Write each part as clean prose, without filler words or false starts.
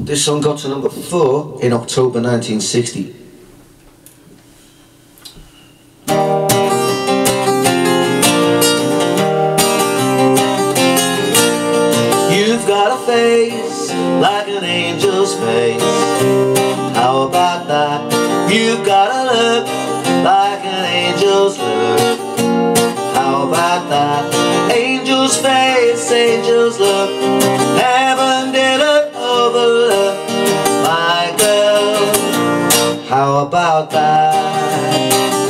This song got to number 4 in October 1960. You've got a face like an angel's face. How about that? You've got a look like an angel's look. How about that? Angel's face, angel's look. Heaven didn't overlook my girl. How about that?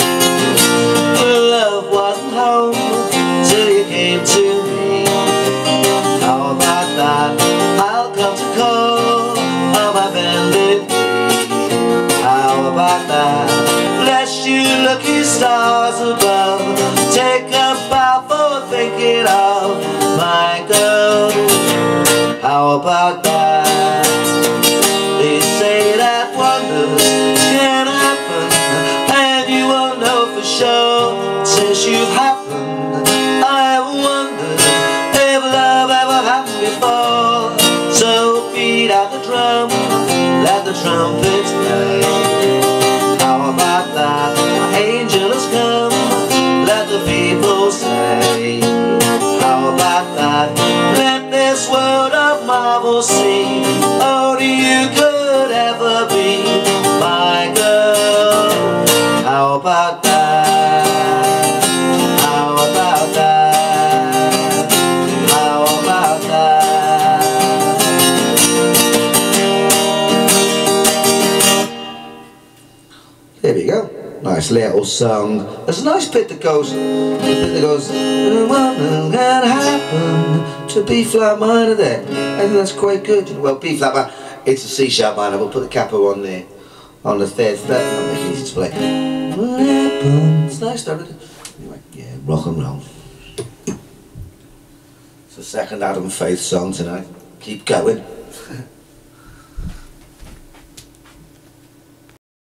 Love wasn't home till you came to me. How about that? I'll come to call on my Vandyke. How about that? Bless you, lucky stars above. Take a bow for thinking of my girl. How about that? They say that wonders can happen, and you won't know for sure since you've happened. I have wondered if love ever happened before. So beat out the drum, let the trumpets play. How about that? My angel has come, let the people say. How about that? Let this world of marvel see. Only you could ever be my girl. How about that? How about that? How about that? There we go. Nice little song. There's a nice bit that goes, what can happen to B flat minor there. I think that's quite good. Well, B flat minor, it's a C sharp minor. We'll put the capo on there, on the 3rd fret, and I'll make it easy to play. What happens? Nice, don't it? Anyway, yeah, rock and roll. It's the second Adam Faith song tonight. Keep going.